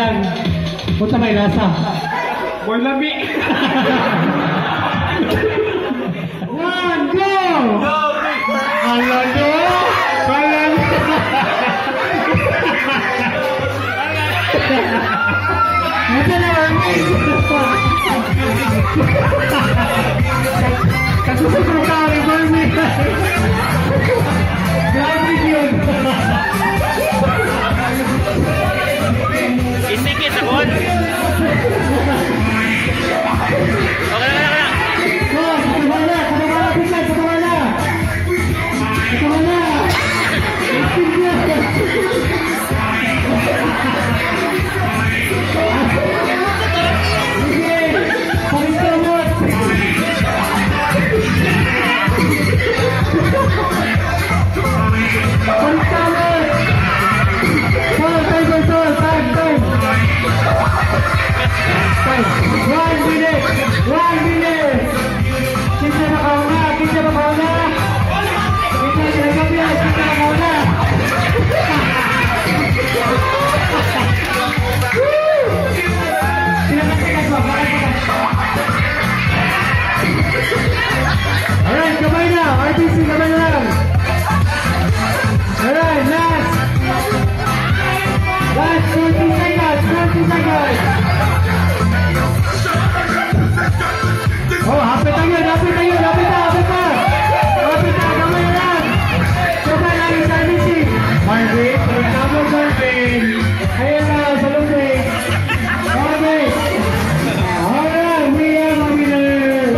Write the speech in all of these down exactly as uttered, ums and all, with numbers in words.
lang. Punta may lasa. Boy lami. One, go! Go! Hala, no! Hala, no! Ito na, Armin! Kasusunod ka, Armin! Grabe yun! Isikit ako! Okay na, okay na! Oh, katawa na! Katawa na, Pisan! Katawa na! Katawa na! One minute! One minute! Kita na kauna! Kita na kauna! Kita na kauna! Kita na kauna! Alright, kamay na! R B C, kamay na lang! Alright, last! Last twenty seconds! twenty seconds! Oh, hapit na yun, hapit na yun, hapit na, hapit na! Hapit na, kamay na lang! Kamay lang yung servicing! Marvin, tama Marvin! Ayan na, sa lubig! Marvin! Alright, we have a winner!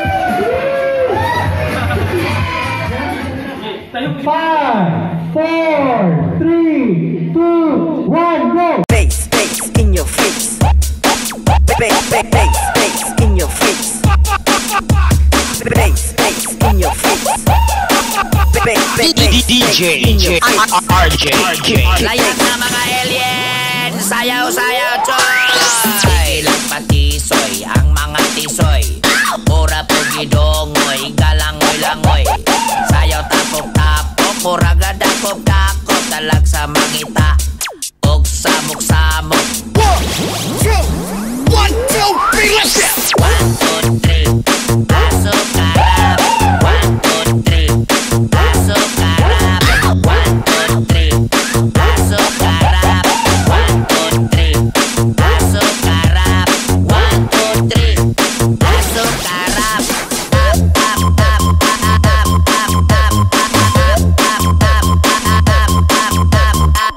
Five, four, three, two, one, go! Bass, bass in your face. Bass, bass, bass, bass in your face. Bass, bass in your face. Bass, bass, bass, D J R J Layas na mga alien, sayaw-sayaw choy. Ilang patisoy, ang mga tisoy. Pura pugidongoy, galangoy-langoy. Sayaw tapok-tapok, pura gadakop-dakop. Talag sa mangita, og samok-samok. One, two, one, two, three, let's go! One, two, three, pasok karap. One, two, three, pasok karap. One, two, three, pasok karap. One, two, three, pasok karap. One, two, three, pasok karap. Tap, tap, tap, tap, tap, tap, tap, tap, tap, tap, tap, tap,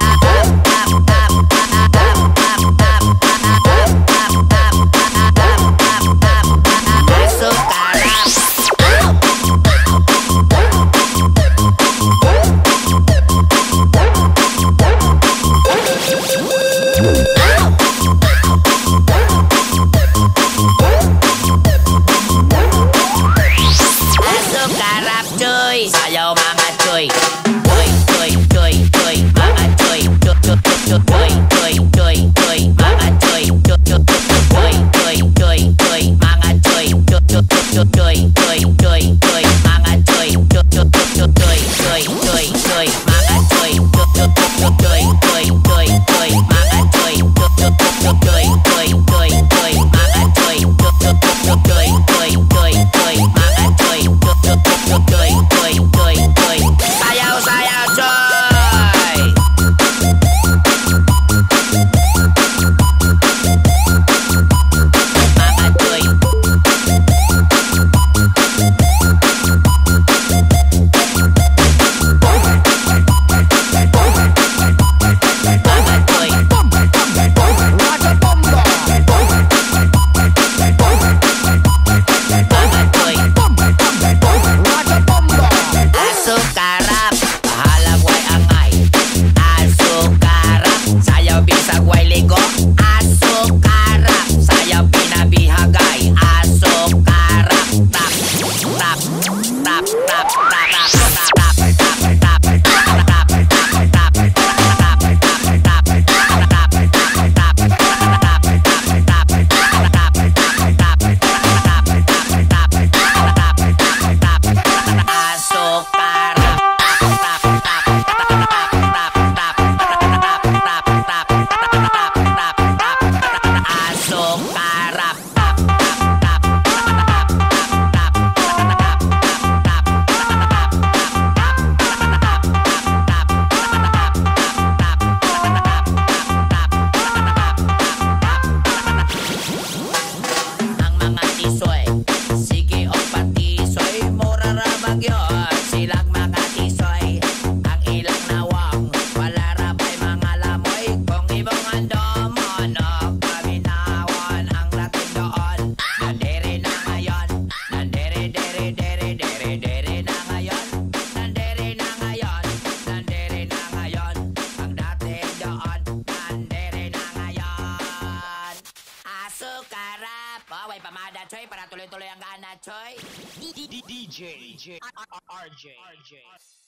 Sayaw mga choy, choy, choy, choy, choy, mga choy, choy, choy, choy, choy, choy, choy, mga choy, choy, choy, choy, choy, choy, mga choy, choy, choy, choy, choy, choy, choy, mga choy, choy, choy, choy, choy, choy, choy, mga choy, choy, choy, choy, choy, choy, choy, mga choy, choy, choy, choy, choy, choy, choy, mga choy, choy, choy, choy, choy, choy, choy, mga choy, choy, choy, choy, choy, choy, sayaw, sayaw, choy! Mga choy. Mga choy. choy. D D D J R J R J.